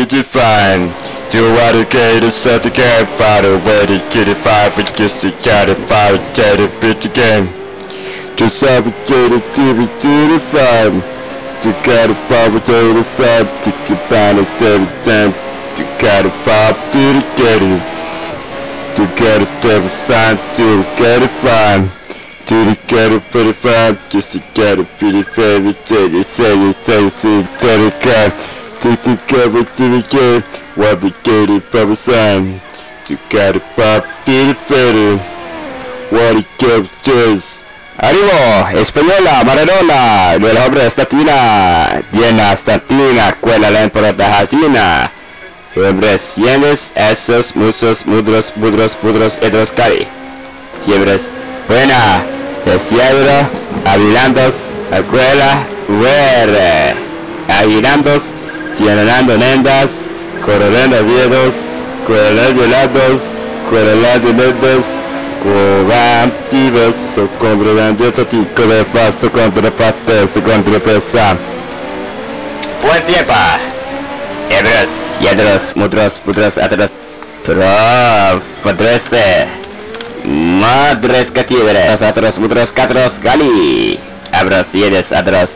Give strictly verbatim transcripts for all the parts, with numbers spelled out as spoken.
you find? To eradicate a set the campfire, where the kitty five which gets the cat and fire, get it bitch again. To suffocate a T V to the five, to cat a five with the side, to keep on a thirty times, to cat a five to the kitty, to get a seven sign, to get a five, to the cat a forty-five, just to get a pretty favorite, to the say, say, say, to the cat, to the cover to the game. What the gated from a sign to got a pop to the feather. What it gives is Arrivo, Española, Maradona, de la obra estatina, Viena, Statina, Cuela, la emperata Hasina, Fiebres, Yenes, Esos, Musos, Mudros, Budros, Budros, Edros, Cari, Fiebres, Buena, de Fiebre, Avilandos, Acuela, Ruere, Avilandos, Cienanando, Nendas, Coronando Viedos, Coronando Lados, Coronando Nendas, Corantivos, Comprando Totico de Pasto contra Pastel, contra Pesa. Buen tiempo. Hebros, Yedros, Mudros, Budros, Atros, Pro, Padreste, Madres Catibres, Atros, Mudros, Catros, Gali, Abros, Yedes, Atros.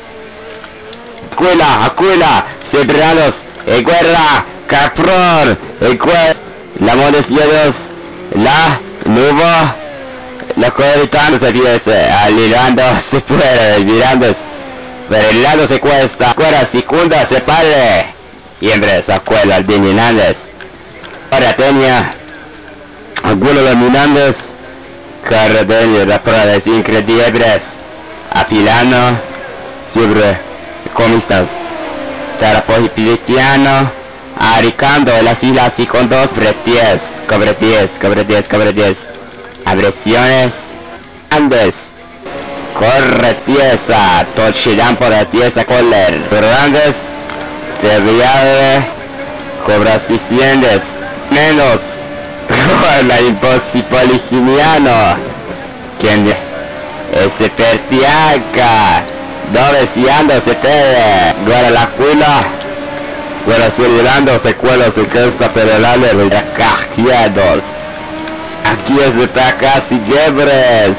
Acuela, Acuela, Cebranos, Eguerra, Caprón, Eguer, la Mones Yedos, la Nubo, la Coritano se pierde, alilando se puede, mirando, pero el lado se cuesta, cuera, secunda, se pare, Hiembres, Acuela, Aldininandes, Paratenia, Agulo de Minandes, Carradelio, la Prada, Incredibles, Apilano, Siempre, Comistas, Tarapoji Pilitiano, Aricando, las islas y con dos breties, cobre diez, cobre diez, cobre diez, Abresiones, Andes, corre pieza, Tochirán por la pieza, Coller, Fernández, Serviade, Cobras Diciendes, menos, la imposibiliciano, quien ese Pertiaca, dove siando se te, guarda la cuela, guarda circulando se cuela su cresta perelale de cajiados. Aquí es de tacas y yebres,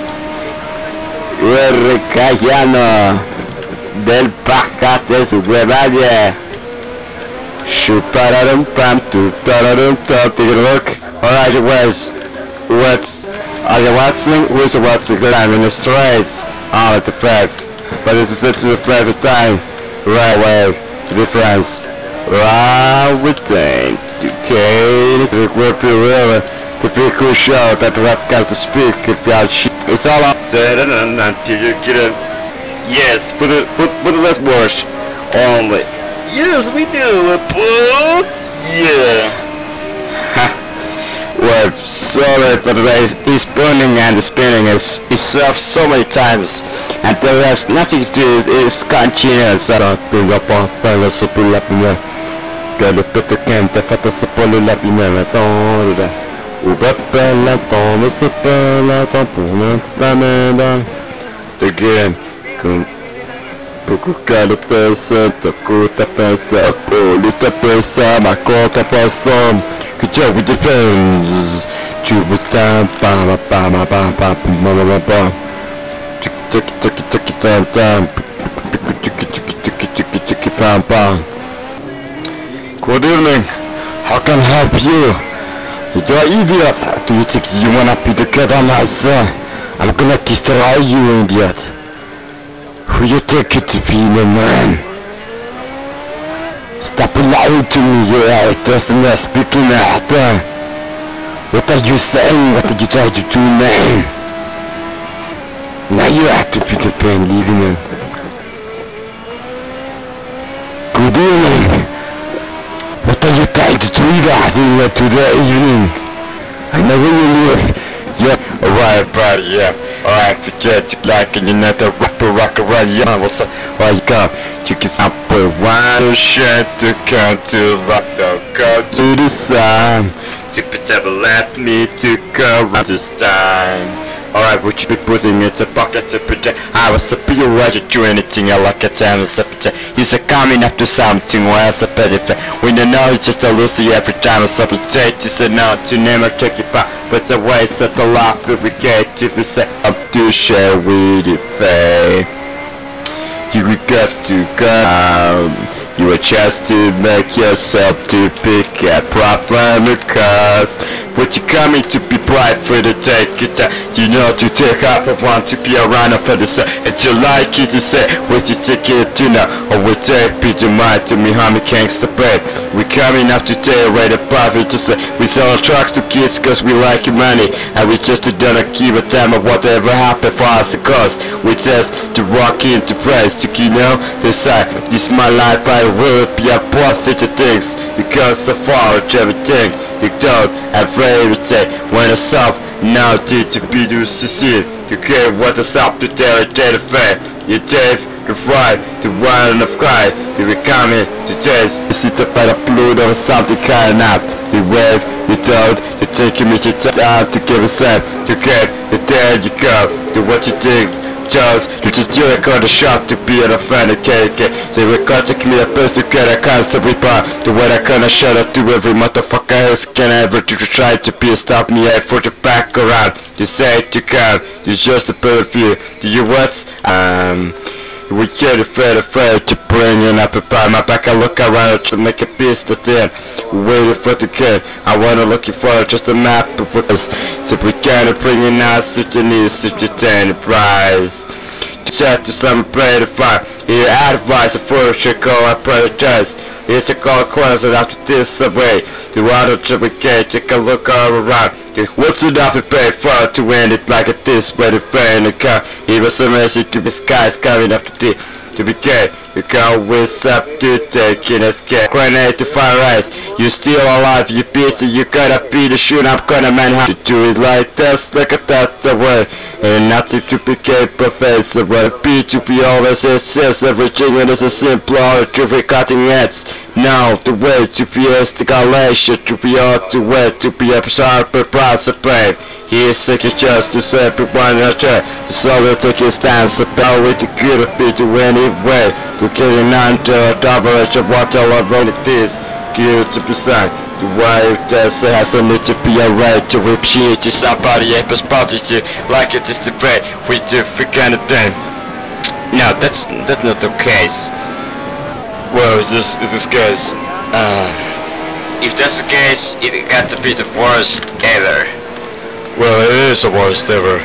el cayano del pacate su huevalle. Shutararum pam tu tararum top to look. Alright, where's what's are you watching? Who's the watching line in the streets? All at the fact. But it's a to the private time. Right away to the friends. Right with things. Okay, the work for real. The big cool show that rap got to speak. If y'all shit, it's all up there until you get it. Yes, put it, put, put it less worse. Only. Yes, we do, but yeah. Ha. Well, sorry for the way it's burning and the spinning is is served so many times, and there has nothing to do. It's continuous. I don't think about fellas who pull up in there. Get the picture can the photos to pull up in there. Don't do Ubapella, Thomas, Bella, Thompson, Banana. Again, come. Pucucado pensa, Takuta pensa, Polita pensa, Makota pensa, que jogo de fãs, Chubu tam, pama, pama, pama, pama, pama, pama, tic tic tic tic tam tam, tic tic tic tic tic pam pam. Good evening, how can I help you? You're idiot, do you think you wanna be the cat on my son? I'm gonna destroy you, idiot. Who you take it to be, my man? Stop lying to me, you actors and you're speaking after. What are you saying? What did you try to do, man? Now you have to pick up and leaving him. Good evening. What are you trying to do that today evening? I know where you live. Yep, alright, buddy, yeah. Alright, to get you like and you know the rapper rock around, yeah. What's up? Wake up, you can up with one shit to come to rock the go to the sun. Super devil left me to go around this time. Alright, would you be putting it in a pocket to pretend I was a pretty ready to do anything I like a time as a pretend. He's a coming up to something or else a petty fair. When you know it's just a loosey every time I supplicate. He said no to never take it back. But the way set the laugh every gate if you say up to share with it fair. You got to come. You were just to make yourself to pick a problem because but you're coming to be bright for the take it uh, you know to take up and want to be around for the set and you like it to say what you take it to now or we take it to mind to me how me can't separate. We're coming up to tell right above it to say we sell trucks to kids cause we like your money and we just don't give a damn of whatever happened for us cause we just to rock into praise to you know decide this my life I will be a profit of things because so far it's everything you don't have everything when it's up now did to be to see it to care what is up to tell it to the fair you take the fight to one of cry to be coming to taste this is the paraplude of something kind of the wave you don't to take me to time to give a set to get the there you go to what you think just you just do it got a shot to be an offender cake they were cutting me a person to get a concept reply to what I kinda shut up to every motherfucker else can ever to try to be a stop me out for the back around you say to come you just a perfume do you what um we get afraid afraid to bring in up upon my back I look around to make a piece to ten waiting for the kid I wanna looking for just a map of what is so we gotta bring in our such a need such a ten prize chat to some play the fire here advice for should go I apologize it's a call closet after this away the water to we get take a look all around what's it up to pay for to end it like a this way to pay in the car even some message to the skies coming up to the to be gay you can't waste up to take in a scare grenade to fire eyes you still alive you bitch you gotta be the shoot up gonna man how to do it like this like a that's the way and not to be gay professor but be to be always says everything and it's a simple or to be cutting heads now the way to be a escalation to be out the way to be a sharper price of play he is sick just to say everyone in a chair to solve take his stance about with the good be to anyway to get an under average of what all of it is good to present the way that has a need to be a right to repeat to somebody else positive like it is the bread with the kind of thing. No, that's that's not the case. Well, is this is this case? Uh, if that's the case, it got to be the worst ever. Well, it is the worst ever.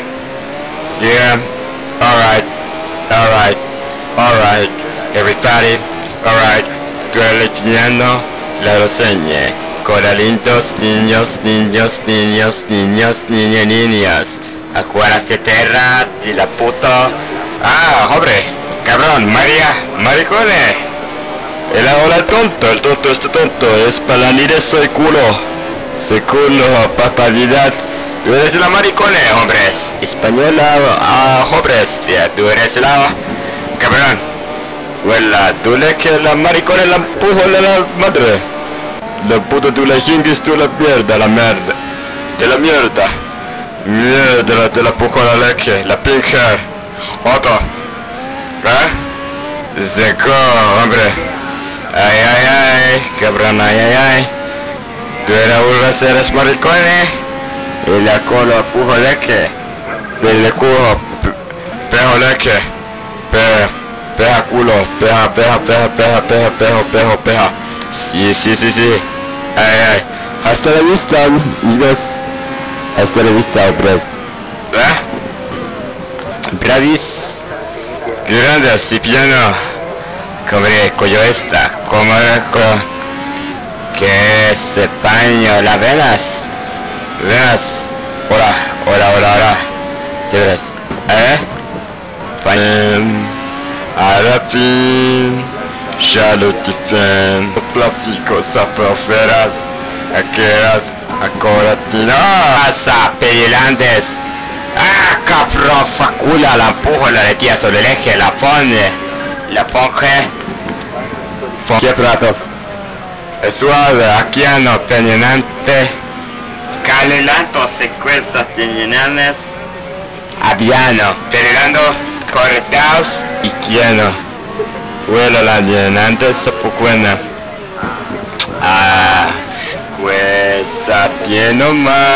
Yeah. All right. All right. All right. Everybody. All right. Colegiando la reseña. Coralitos, niños, niños, niños, niños, niñas, niñas. Acuérdate terra de la puta. Ah, hombre, cabrón, María, maricones. El ahora tonto, el tonto este tonto, es palanires soy culo. Soy culo, papadidad. Tú eres la maricones, hombres. Española, ah, hombres, ya, tú eres la cabrón. Huela, tú le que la maricones la empujo de la madre. La puta tú la jingues tú la mierda, la mierda. De la mierda. Mierda, de la pujo la leche, la pinche. Otro. ¿Eh? Seco, hombre. Ay, ay, ay, cabrón, ay, ay, ay. Tú eres un seres maricones. Y la cola pujo leche. Y le cujo, pejo leche. Pe, peja culo, peja, peja, peja, peja, peja, pejo, pejo, peja. Sí, sí, sí, sí. Ay, ay. Hasta la vista, amigos. Hasta la vista, hombre. ¿Eh? Bravis. Grande, así piano. Cobre, coyo esta. Como co... Que se paño las venas. Venas. Hola, hola, hola, hola. ¿Sí ves? ¿Eh? Paño. Arapin. Chalutifin. Plástico, zaproferas. Aqueras. Acoratina. Pasa, pedilantes. Ah, cabrón, facula, la empujo, la retira sobre el eje, la pone. La ponge. ¿Qué platos? Es suave, aquí no pendiente. Calilanto, secuencias pendientes. Abbiano, Fernando, Corretaus, Iquiano, quella la niente sapuquena. Ah, questa pieno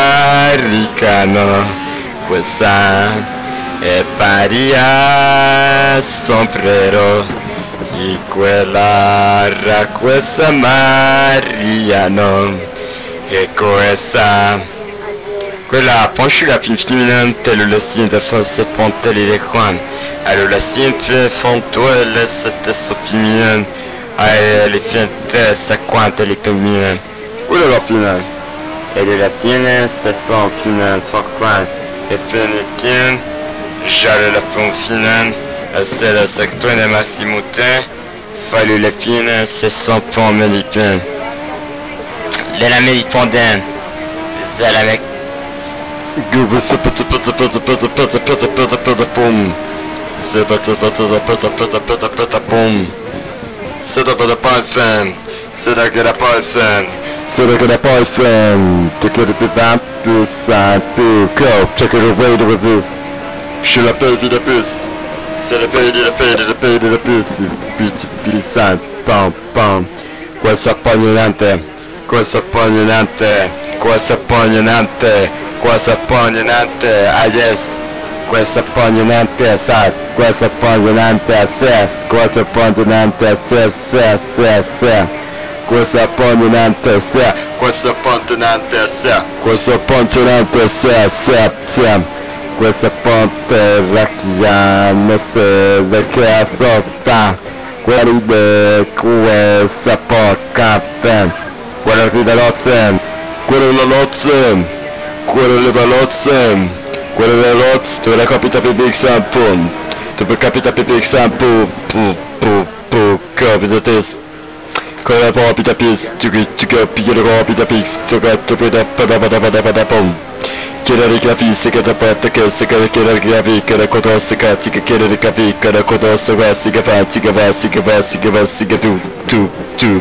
maricano, questa è pari a sombrero, e quella ra questa Mariano, e questa quella ponchula femminile le signe de force pontelle les coins. Alors la signe fontoile cette féminine elle est fiente sa quante les féminine. Où est la finale? Elle est la sienne, c'est son finale sans coin. Et féminine, j'allais la finale, c'est le secteur de Massimoutin. Fallu la finale, c'est son pont américain. De la Mélipondenne, c'est la mec. Give us a put a put a put a put a put a put a put a put a boom. Set up a put a put a put a put a put a boom. Set up a python. Set up a python. Set up a python. Take it to that to side to go. Take it away to the booth. Je l'appelle de la puce. C'est la paix de la paix de la paix de la puce. Bitch, bitch, side. Pam, pam. Questa pognante. Questa pognante. Questa pognante. Questa pognante, ah yes, questa pognante, sa, questa pognante, se, questa pognante, se, se, se, se, questa pognante, se, questa pognante, se, questa pognante, se, se, se, questa ponte racchiamo, se, perché sosta, quelli di questa poccate, quella di velozze, quella di velozze, quello le balozze, quello le rots, tu la capita per big sample, tu per capita per big sample, pu, pu, pu, capita tes, quello la capita pis, tu che tu capita la capita pis, tu che tu per da da da da da da pom, che la capisci che da parte che se che che la capisci che la cotossa che che che la capisci che la cotossa quasi che facci che facci che facci che facci che tu tu tu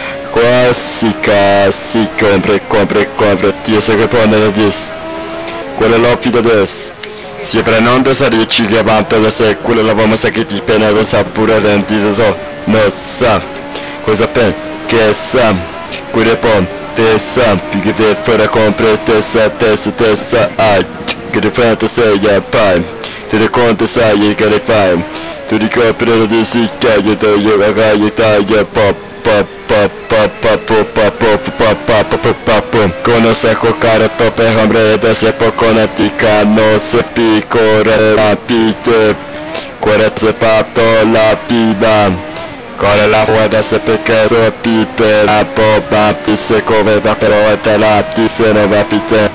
quasi si compre compre compre ti se che pone la dis quella l'opida des si prenonda sa dici che avanti da se quella la vamo sa che ti pena da sa pure denti da so no sa cosa pen che sa quelle pon te sa più che te fare compre te sa te sa te sa ai che te fate sei ya pai te le conte sai che le fai tu ricopri la disicca io te io ragazzi taglia pop pop pop pop pop pop pop pop pop pop pop conoce cocare tope hombre de se poco natica no se picore la pite cuore se pato la piba con la pueda se pequero pipe la popa pise come va pero te la pise no va pite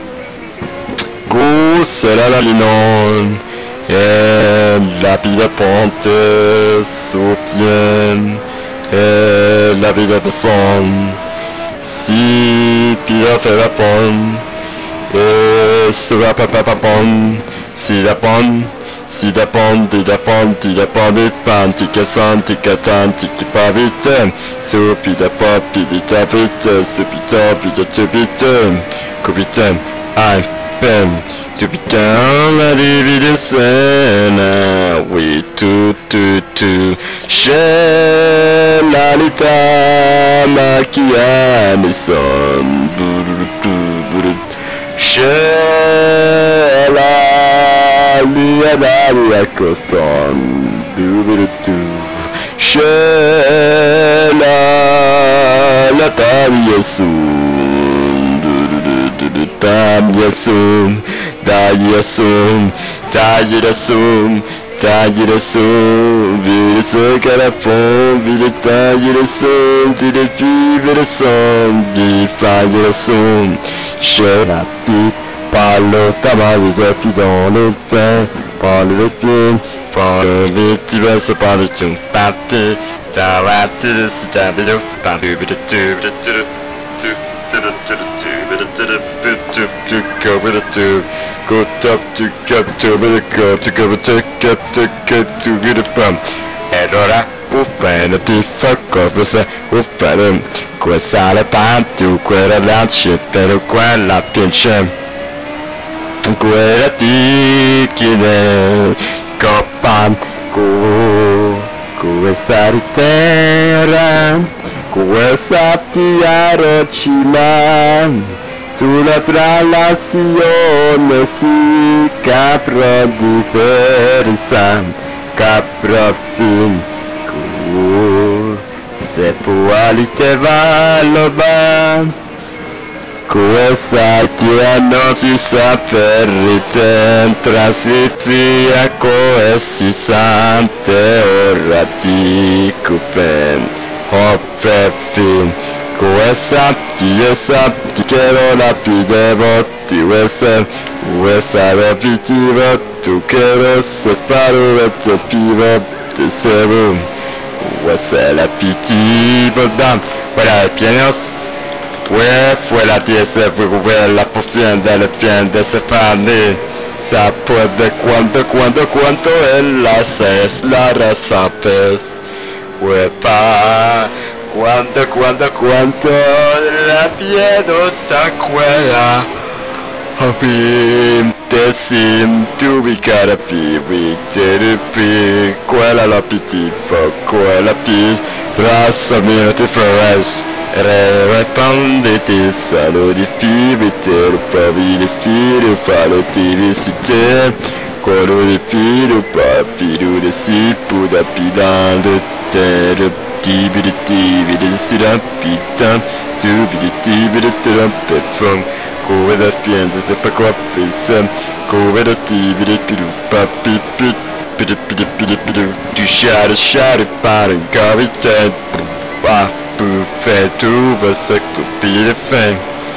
gu será la linon e la pida ponte soutien et la vie de son si pire fait la pomme et sera papa papon si la pomme si la pomme si la pomme si la pomme de pan ti que son ti que tan ti qui pas vite so pi da pop pi vite vite so pi to pi de so vite capitaine I pen to be down la vie de scène oui tout tout tout c'è la vita macchia mi son c'è la mia d'aria coston c'è la la taglia su taglia su taglia su taglia su taglia su vire se carafon vire taglia su vire vivere son di faglia su c'è la pipa lo tabaco qui dans le pain par le pied par le viti verso par le tune parti davanti si tabilo parti with the tube the tube go with a two, go up to get to with a go to go to get to get to get a pump. E allora uffane ti fa cosa uffane questa le panti quella lancia per quella piace quella ti macchine, coppa, cu, questa terra, questa Hiroshima, sulla traslazione si capra differenza, capra fin, cu, se può valoba. Questa che non si sa per ricentra si fia coesi sante ora ti cupen hoppe fin questa che sa che la pidevo ti questa questa la pidevo tu che lo separo e tu pivo ti serum questa la pidevo dan voilà pianos. Where fue la pieza fue la poción de la piel de Stefani? Se puede cuánto, cuánto, cuánto en las es la raza pues. Huepa, cuánto, cuánto, cuánto la piel otra cuela. Hopim, te sim, tu bicara pi, vi te pi, cuela la pitipo, cuela pi, raza mia te flores. Répandete, salaud di fibiter, pavi di firu, falo tivisiter, colo di firu, papiru di sipu, da pidando, terre, tibi di tibi di sira, pita, subi di tibi di sira, pefong, cove da fienza, se pa qua pesa, cove da tibi di piru, papi, pit, pidi, pidi, pidi, pidi, tu share, share, pare, gavite, pa. Buffet tu vas stupide fe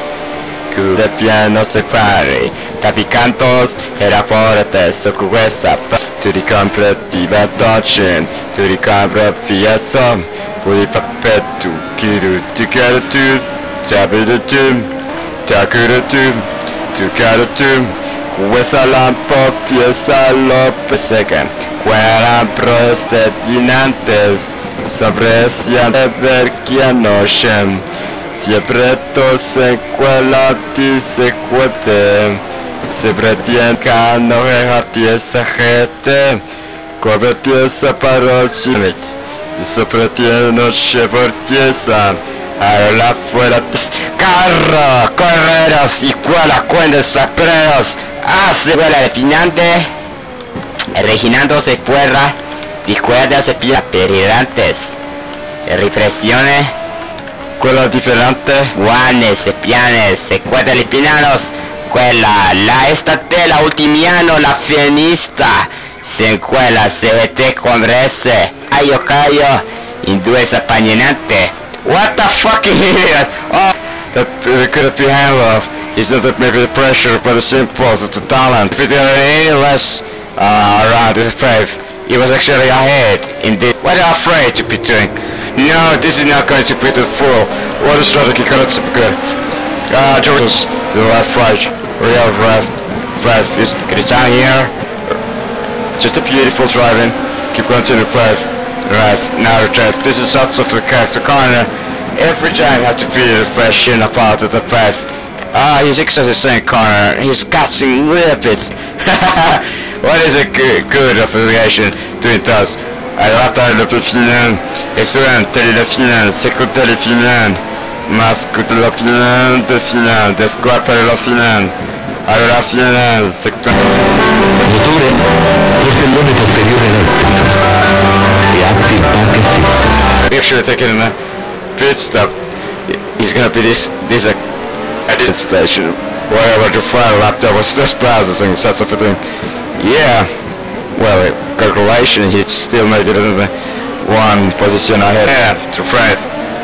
Cura piano se fare Tapi cantos era forte so questa Tu ricompra ti batocen Tu ricompra fiaso Puri papetu Kiru tu cara tu Tabidu tu Takuru tu Tu cara tu Questa lampo fiesa lope seca Quella proste dinantes Sabresian verkianoshem Siempre tos en quella ti sequete Sebretien cano reha pieza jete Corbe pieza parochimich Sopretien noche por pieza Ahora fuera Carro, correros y cuela cuendes sapreros Hace vuela de pinante Reginando se fuera Discuerda se pilla peridantes Represione Quella differente Guanes, pianes, secuetas lipinanos Quella, la estate, la ultimiano, la fienista Se quella, se vete congresse Ayo cayo, indue sapagnante What the fucking idiot Oh, that uh, could have been handled It's not that maybe the pressure, but the simple, the talent If it had any less uh, around this faith It was actually ahead, indeed. What are you afraid to be doing? No, this is not going to be the full. What is strategy cannot be good? Ah, George, to the left, right, real left, left. Is get it down here. Just a beautiful driving. Keep going to the left, right. Now the left. This is lots of the character corner. Every time have to be the fresh in about of the path. Ah, he's exactly the same corner. He's catching little bits. What is a good, good affiliation to it does? Allora le finale, e suente le finale, secondo le finale, mascotte la finale, de finale, de squadra la finale, allora finale, secondo. Motore, portellone posteriore del petto, e atti banca assist. Actually taking a pit stop, he's gonna be this, this a edit station, wherever the file laptop was just processing, such a thing. Yeah, well, calculation, he still made it in the one position ahead. Yeah, to Fred.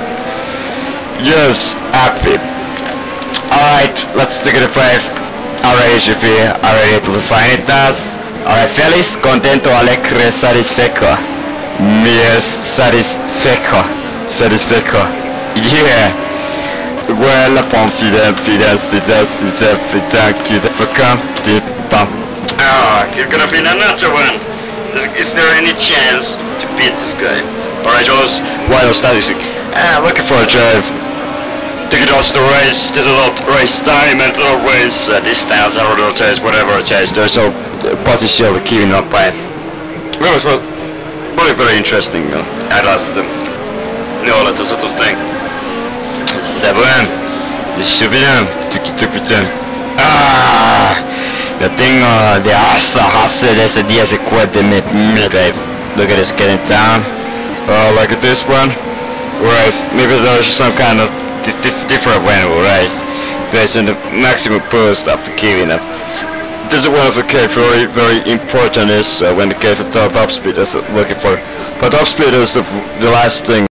Yes, happy. Alright, let's take it to five. Alright, G P, are you able to find it now? Alright, feliz, contento, alegre, satisfecho. Yes, satisfecho. Satisfecho. Yeah. Well, confident, confidence, confidence, confidence, confidence, confidence. Oh, you're gonna be another one. Is, is there any chance to beat this guy? Alright, Jones, why not static? Ah, looking for a drive. Take it off the race, there's a lot of race time and always uh, distance, or road test, whatever it is. There's so position keeping up by. Well, it was very, very interesting. Uh, I lost them. No, that's a sort of thing. C'est bon. Je suis bien. Tuki tuki tuki. Ah! The thing, uh, the asa hasa, that's the dia se quite me, babe. Look at this getting down. Oh, like at this one. Right. Maybe there's some kind of di di different way, right? There's in the maximum boost after keeping up. This is one of the case very, very important is uh, when the case of top speed is looking for. But top speed is the, the last thing.